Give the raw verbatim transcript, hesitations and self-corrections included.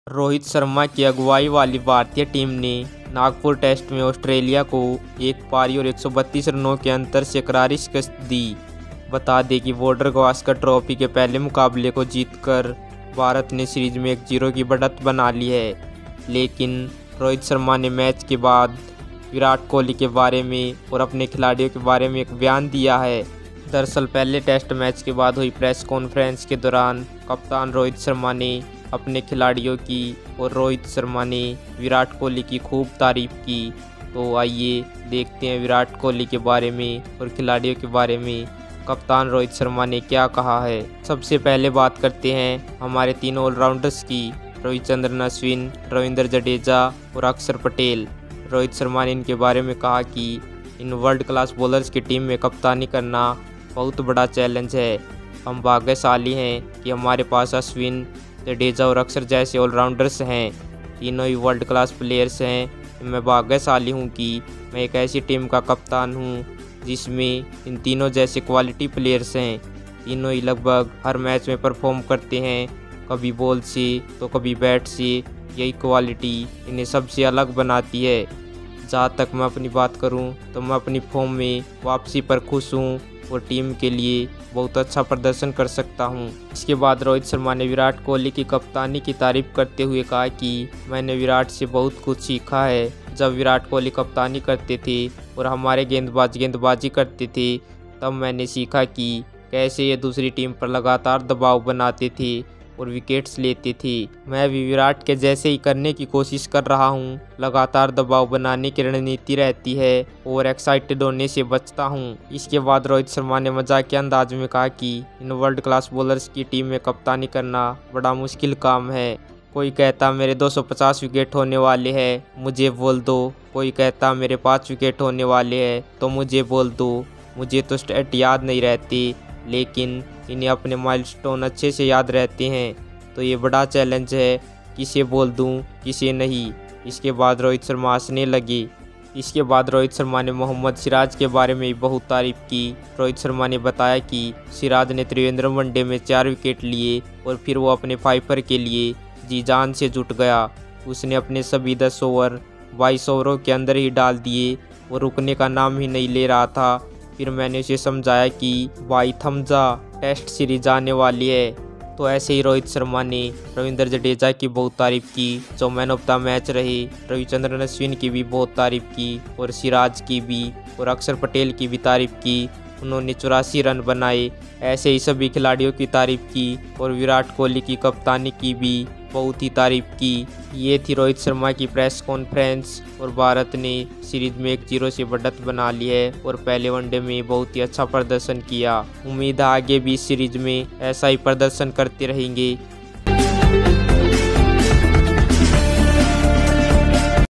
रोहित शर्मा की अगुवाई वाली भारतीय टीम ने नागपुर टेस्ट में ऑस्ट्रेलिया को एक पारी और एक सौ बत्तीस रनों के अंतर से करारी शिकस्त दी। बता दें कि बॉर्डर गावस्कर ट्रॉफी के पहले मुकाबले को जीतकर भारत ने सीरीज में एक जीरो की बढ़त बना ली है। लेकिन रोहित शर्मा ने मैच के बाद विराट कोहली के बारे में और अपने खिलाड़ियों के बारे में एक बयान दिया है। दरअसल पहले टेस्ट मैच के बाद हुई प्रेस कॉन्फ्रेंस के दौरान कप्तान रोहित शर्मा ने अपने खिलाड़ियों की और रोहित शर्मा ने विराट कोहली की खूब तारीफ की। तो आइए देखते हैं विराट कोहली के बारे में और खिलाड़ियों के बारे में कप्तान रोहित शर्मा ने क्या कहा है। सबसे पहले बात करते हैं हमारे तीनों ऑलराउंडर्स की, रविचंद्रन अश्विन, रविंद्र जडेजा और अक्षर पटेल। रोहित शर्मा ने इनके बारे में कहा कि इन वर्ल्ड क्लास बॉलर्स की टीम में कप्तानी करना बहुत बड़ा चैलेंज है। हम भाग्यशाली हैं कि हमारे पास अश्विन, जडेजा और अक्षर जैसे ऑलराउंडर्स हैं। तीनों ही वर्ल्ड क्लास प्लेयर्स हैं। मैं भाग्यशाली हूं कि मैं एक ऐसी टीम का कप्तान हूं जिसमें इन तीनों जैसे क्वालिटी प्लेयर्स हैं। तीनों ही लगभग हर मैच में परफॉर्म करते हैं, कभी बॉल से तो कभी बैट से। यही क्वालिटी इन्हें सबसे अलग बनाती है। जहाँ तक मैं अपनी बात करूँ तो मैं अपनी फॉर्म में वापसी पर खुश हूँ और टीम के लिए बहुत अच्छा प्रदर्शन कर सकता हूं। इसके बाद रोहित शर्मा ने विराट कोहली की कप्तानी की तारीफ करते हुए कहा कि मैंने विराट से बहुत कुछ सीखा है। जब विराट कोहली कप्तानी करते थे और हमारे गेंदबाज गेंदबाजी करते थे तब मैंने सीखा कि कैसे ये दूसरी टीम पर लगातार दबाव बनाते थे और विकेट्स लेते थे। मैं भी विराट के जैसे ही करने की कोशिश कर रहा हूं। लगातार दबाव बनाने की रणनीति रहती है और एक्साइटेड होने से बचता हूं। इसके बाद रोहित शर्मा ने मजाकिया अंदाज में कहा कि इन वर्ल्ड क्लास बॉलर्स की टीम में कप्तानी करना बड़ा मुश्किल काम है। कोई कहता मेरे दो सौ पचास विकेट होने वाले हैं, मुझे बोल दो। कोई कहता मेरे पाँच विकेट होने वाले हैं तो मुझे बोल दो। मुझे तो स्टैट याद नहीं रहती, लेकिन इन्हें अपने माइलस्टोन अच्छे से याद रहते हैं। तो ये बड़ा चैलेंज है, किसे बोल दूं, किसे नहीं। इसके बाद रोहित शर्मा हंसने लगे। इसके बाद रोहित शर्मा ने मोहम्मद सिराज के बारे में भी बहुत तारीफ की। रोहित शर्मा ने बताया कि सिराज ने त्रिवेंद्रम वनडे में चार विकेट लिए और फिर वो अपने फाइपर के लिए जी जान से जुट गया। उसने अपने सभी दस ओवर बाईस ओवरों के अंदर ही डाल दिए और रुकने का नाम ही नहीं ले रहा था। फिर मैंने उसे समझाया कि भाई थम जा, टेस्ट सीरीज आने वाली है। तो ऐसे ही रोहित शर्मा ने रविंद्र जडेजा की बहुत तारीफ की जो मैन ऑफ द मैच रहे। रविचंद्रन अश्विन की भी बहुत तारीफ की और सिराज की भी और अक्षर पटेल की भी तारीफ की। उन्होंने चौरासी रन बनाए। ऐसे ही सभी खिलाड़ियों की तारीफ की और विराट कोहली की कप्तानी की भी बहुत ही तारीफ की। ये थी रोहित शर्मा की प्रेस कॉन्फ्रेंस और भारत ने सीरीज में एक जीरो से बढ़त बना ली है और पहले वनडे में बहुत ही अच्छा प्रदर्शन किया। उम्मीद है आगे भी इस सीरीज में ऐसा ही प्रदर्शन करते रहेंगे।